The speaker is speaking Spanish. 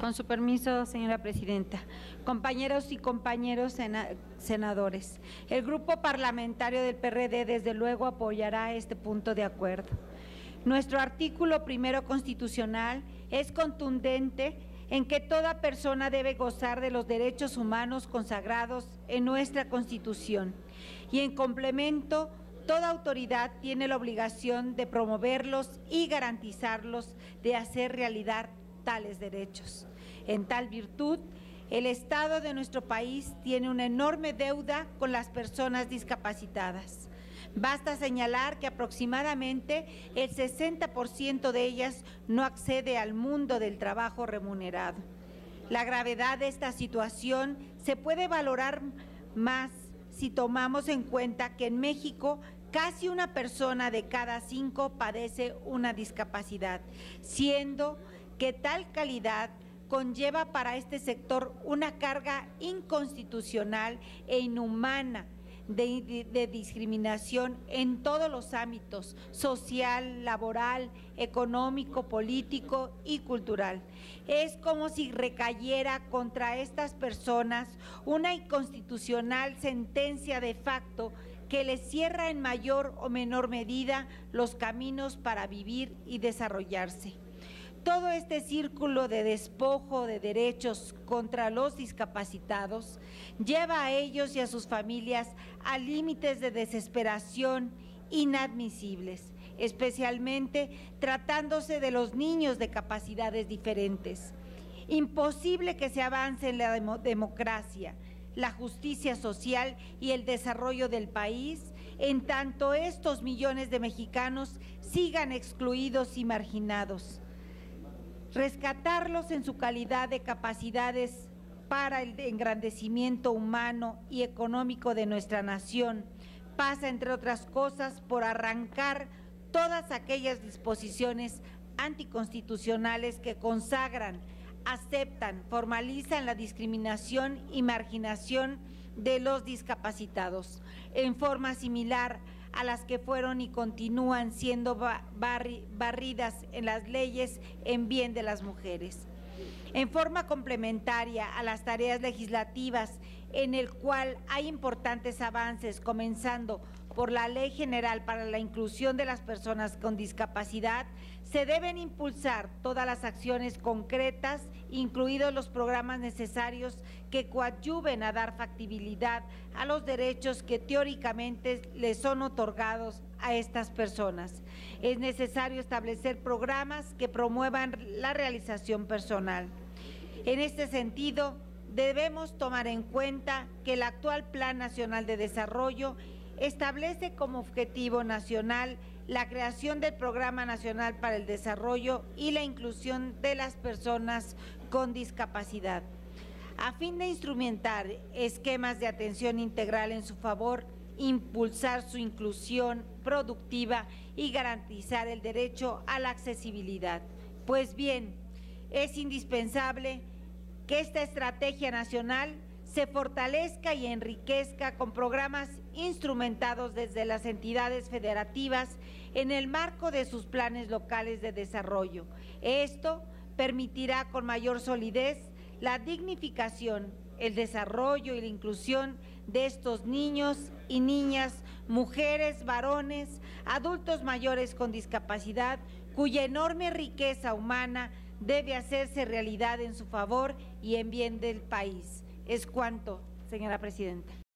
Con su permiso, señora presidenta. Compañeros y compañeros senadores, el grupo parlamentario del PRD desde luego apoyará este punto de acuerdo. Nuestro artículo primero constitucional es contundente en que toda persona debe gozar de los derechos humanos consagrados en nuestra Constitución y en complemento, toda autoridad tiene la obligación de promoverlos y garantizarlos de hacer realidad tales derechos. En tal virtud, el Estado de nuestro país tiene una enorme deuda con las personas discapacitadas. Basta señalar que aproximadamente el 60% de ellas no accede al mundo del trabajo remunerado. La gravedad de esta situación se puede valorar más si tomamos en cuenta que en México casi una persona de cada 5 padece una discapacidad, siendo que tal calidad conlleva para este sector una carga inconstitucional e inhumana de discriminación en todos los ámbitos, social, laboral, económico, político y cultural. Es como si recayera contra estas personas una inconstitucional sentencia de facto que les cierra en mayor o menor medida los caminos para vivir y desarrollarse. Todo este círculo de despojo de derechos contra los discapacitados lleva a ellos y a sus familias a límites de desesperación inadmisibles, especialmente tratándose de los niños de capacidades diferentes. Imposible que se avance en la democracia, la justicia social y el desarrollo del país, en tanto estos millones de mexicanos sigan excluidos y marginados. Rescatarlos en su calidad de capacidades para el engrandecimiento humano y económico de nuestra nación pasa, entre otras cosas, por arrancar todas aquellas disposiciones anticonstitucionales que consagran, aceptan, formalizan la discriminación y marginación de los discapacitados, en forma similar a las que fueron y continúan siendo barridas en las leyes en bien de las mujeres. En forma complementaria a las tareas legislativas, en el cual hay importantes avances, comenzando por la Ley General para la Inclusión de las Personas con Discapacidad, se deben impulsar todas las acciones concretas, incluidos los programas necesarios que coadyuven a dar factibilidad a los derechos que teóricamente les son otorgados a estas personas. Es necesario establecer programas que promuevan la realización personal. En este sentido, debemos tomar en cuenta que el actual Plan Nacional de Desarrollo establece como objetivo nacional la creación del Programa Nacional para el Desarrollo y la inclusión de las personas con discapacidad, a fin de instrumentar esquemas de atención integral en su favor, impulsar su inclusión productiva y garantizar el derecho a la accesibilidad. Pues bien, es indispensable que esta estrategia nacional se fortalezca y enriquezca con programas instrumentados desde las entidades federativas en el marco de sus planes locales de desarrollo. Esto permitirá con mayor solidez la dignificación, el desarrollo y la inclusión de estos niños y niñas, mujeres, varones, adultos mayores con discapacidad, cuya enorme riqueza humana debe hacerse realidad en su favor y en bien del país. Es cuanto, señora presidenta.